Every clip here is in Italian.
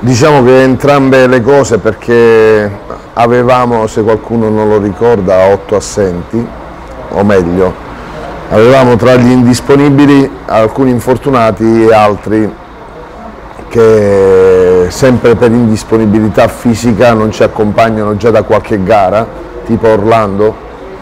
Diciamo che entrambe le cose, perché avevamo, se qualcuno non lo ricorda, 8 assenti, o meglio, avevamo tra gli indisponibili alcuni infortunati e altri che sempre per indisponibilità fisica non ci accompagnano già da qualche gara, tipo Orlando,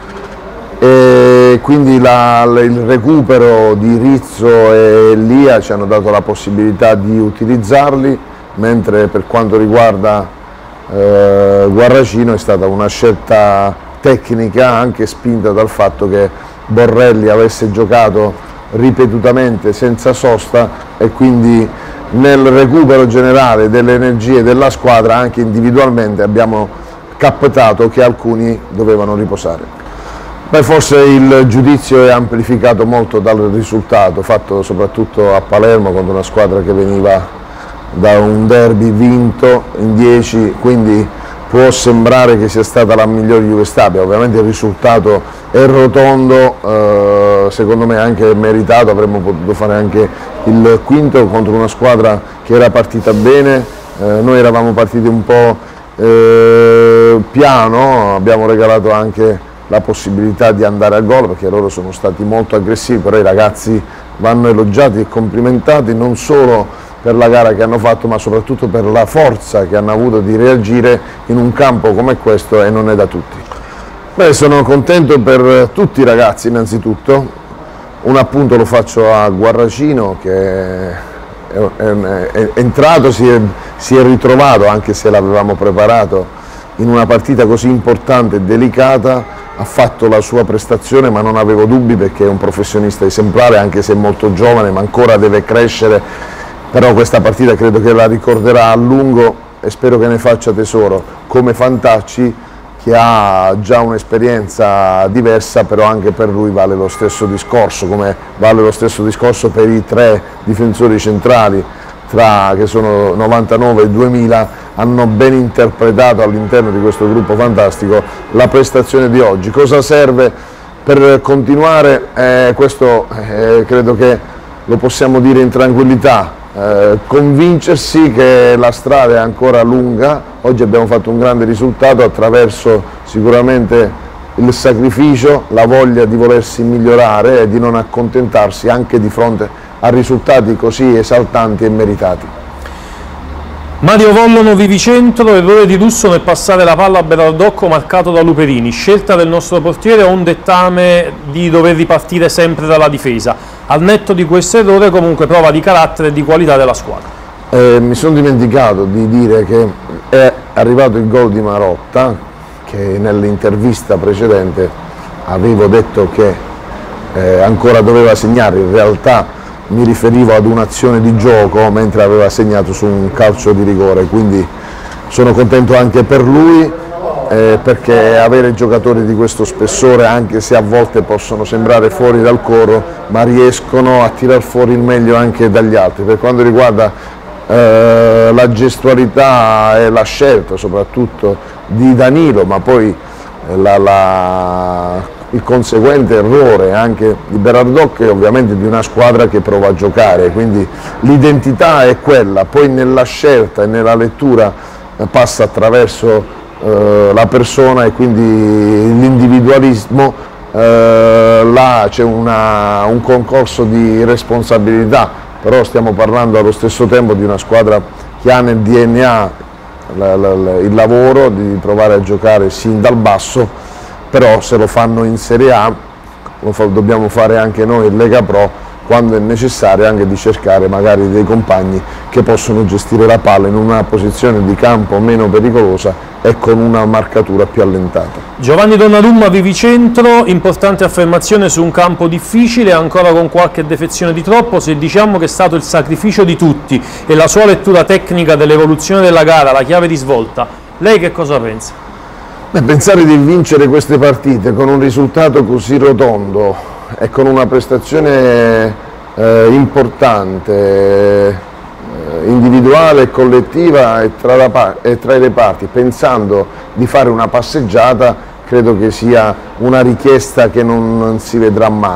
e quindi il recupero di Rizzo e Lia ci hanno dato la possibilità di utilizzarli, mentre per quanto riguarda Guarracino è stata una scelta tecnica, anche spinta dal fatto che Borrelli avesse giocato ripetutamente senza sosta, e quindi nel recupero generale delle energie della squadra anche individualmente abbiamo captato che alcuni dovevano riposare. Beh, forse il giudizio è amplificato molto dal risultato fatto soprattutto a Palermo contro una squadra che veniva da un derby vinto in 10, quindi può sembrare che sia stata la migliore Juve Stabia. Ovviamente il risultato è rotondo, secondo me anche meritato, avremmo potuto fare anche il quinto contro una squadra che era partita bene, noi eravamo partiti un po' piano, abbiamo regalato anche la possibilità di andare a gol perché loro sono stati molto aggressivi, però i ragazzi vanno elogiati e complimentati non solo per la gara che hanno fatto, ma soprattutto per la forza che hanno avuto di reagire in un campo come questo, e non è da tutti. Beh, sono contento per tutti i ragazzi innanzitutto, un appunto lo faccio a Guarracino che è entrato, si è ritrovato, anche se l'avevamo preparato, in una partita così importante e delicata, ha fatto la sua prestazione, ma non avevo dubbi perché è un professionista esemplare, anche se è molto giovane, ma ancora deve crescere. Però questa partita credo che la ricorderà a lungo e spero che ne faccia tesoro, come Fantacci, che ha già un'esperienza diversa, però anche per lui vale lo stesso discorso, come vale lo stesso discorso per i 3 difensori centrali, che sono 99 e 2000, hanno ben interpretato all'interno di questo gruppo fantastico la prestazione di oggi. Cosa serve per continuare? Questo credo che lo possiamo dire in tranquillità. Convincersi che la strada è ancora lunga. Oggi abbiamo fatto un grande risultato attraverso sicuramente il sacrificio, la voglia di volersi migliorare e di non accontentarsi anche di fronte a risultati così esaltanti e meritati. Mario Vollono, Vivicentro, errore di Russo nel passare la palla a Berardocco marcato da Luperini, scelta del nostro portiere o un dettame di dover ripartire sempre dalla difesa? Al netto di questo errore comunque prova di carattere e di qualità della squadra. Mi sono dimenticato di dire che è arrivato il gol di Marotta, che nell'intervista precedente avevo detto che ancora doveva segnare, in realtà mi riferivo ad un'azione di gioco mentre aveva segnato su un calcio di rigore, quindi sono contento anche per lui, perché avere giocatori di questo spessore, anche se a volte possono sembrare fuori dal coro, ma riescono a tirar fuori il meglio anche dagli altri. Per quanto riguarda la gestualità e la scelta soprattutto di Danilo, ma poi il conseguente errore anche di Berardocco, e ovviamente di una squadra che prova a giocare, quindi l'identità è quella, poi nella scelta e nella lettura passa attraverso la persona e quindi l'individualismo, là c'è un concorso di responsabilità, però stiamo parlando allo stesso tempo di una squadra che ha nel DNA il lavoro di provare a giocare sin dal basso, però se lo fanno in Serie A dobbiamo fare anche noi in Lega Pro, quando è necessario anche di cercare magari dei compagni che possono gestire la palla in una posizione di campo meno pericolosa e con una marcatura più allentata. Giovanni Donnarumma, Vivicentro, importante affermazione su un campo difficile, ancora con qualche defezione di troppo. Se diciamo che è stato il sacrificio di tutti e la sua lettura tecnica dell'evoluzione della gara la chiave di svolta, lei che cosa pensa? Pensare di vincere queste partite con un risultato così rotondo e con una prestazione importante, individuale e collettiva e tra i reparti, pensando di fare una passeggiata, credo che sia una richiesta che non si vedrà mai.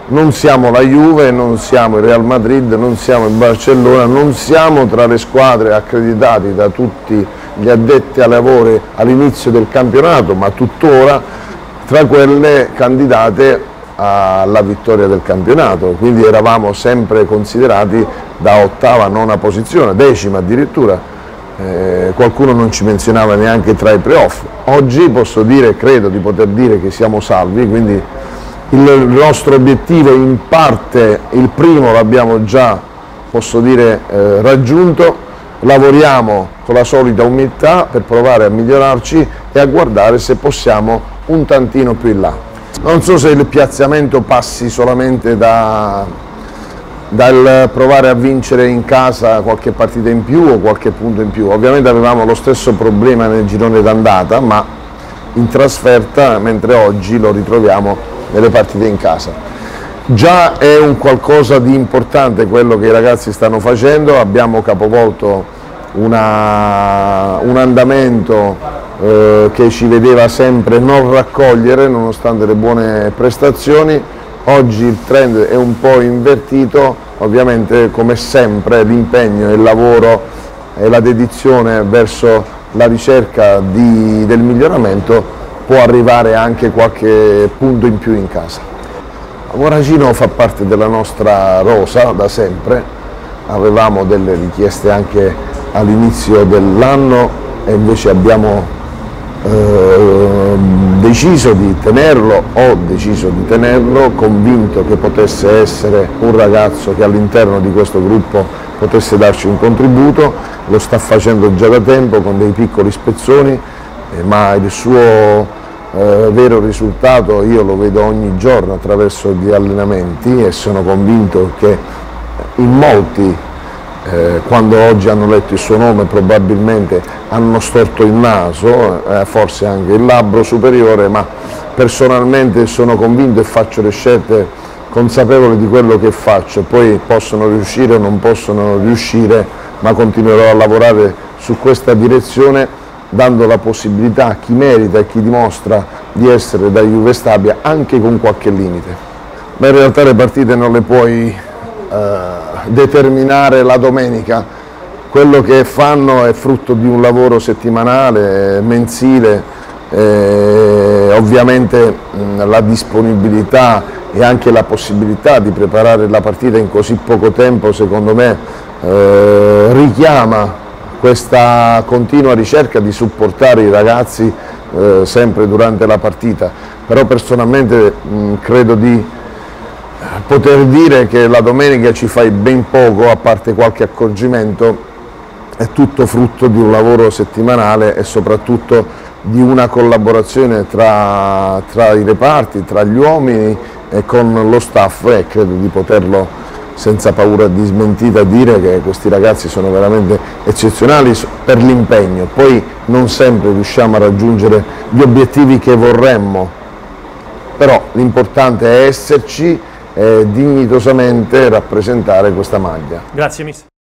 Non siamo la Juve, non siamo il Real Madrid, non siamo il Barcellona, non siamo tra le squadre accreditate da tutti gli addetti ai lavori all'inizio del campionato, ma tuttora tra quelle candidate alla vittoria del campionato, quindi eravamo sempre considerati da ottava, nona posizione, decima addirittura, qualcuno non ci menzionava neanche tra i playoff. Oggi posso dire, credo di poter dire che siamo salvi, quindi il nostro obiettivo in parte, il primo l'abbiamo già, posso dire, raggiunto. Lavoriamo con la solita umiltà per provare a migliorarci e a guardare se possiamo un tantino più in là. Non so se il piazzamento passi solamente dal provare a vincere in casa qualche partita in più o qualche punto in più. Ovviamente avevamo lo stesso problema nel girone d'andata, ma in trasferta, mentre oggi lo ritroviamo nelle partite in casa. Già è un qualcosa di importante quello che i ragazzi stanno facendo, abbiamo capovolto un andamento che ci vedeva sempre non raccogliere nonostante le buone prestazioni. Oggi il trend è un po' invertito, ovviamente come sempre l'impegno, il lavoro e la dedizione verso la ricerca del miglioramento può arrivare anche qualche punto in più in casa. Moracino fa parte della nostra rosa da sempre, avevamo delle richieste anche all'inizio dell'anno e invece abbiamo deciso di tenerlo, ho deciso di tenerlo, convinto che potesse essere un ragazzo che all'interno di questo gruppo potesse darci un contributo, lo sta facendo già da tempo con dei piccoli spezzoni, ma il suo vero risultato io lo vedo ogni giorno attraverso gli allenamenti e sono convinto che in molti quando oggi hanno letto il suo nome probabilmente hanno storto il naso, forse anche il labbro superiore, ma personalmente sono convinto e faccio le scelte consapevoli di quello che faccio. Poi possono riuscire o non possono riuscire, ma continuerò a lavorare su questa direzione, dando la possibilità a chi merita e chi dimostra di essere da Juve Stabia anche con qualche limite. Ma in realtà le partite non le puoi determinare la domenica, quello che fanno è frutto di un lavoro settimanale, mensile, ovviamente la disponibilità e anche la possibilità di preparare la partita in così poco tempo secondo me richiama questa continua ricerca di supportare i ragazzi sempre durante la partita, però personalmente credo di poter dire che la domenica ci fai ben poco, a parte qualche accorgimento, è tutto frutto di un lavoro settimanale e soprattutto di una collaborazione tra i reparti, tra gli uomini e con lo staff, e credo di poterlo senza paura di smentita dire che questi ragazzi sono veramente eccezionali per l'impegno. Poi non sempre riusciamo a raggiungere gli obiettivi che vorremmo, però l'importante è esserci e dignitosamente rappresentare questa maglia. Grazie mister.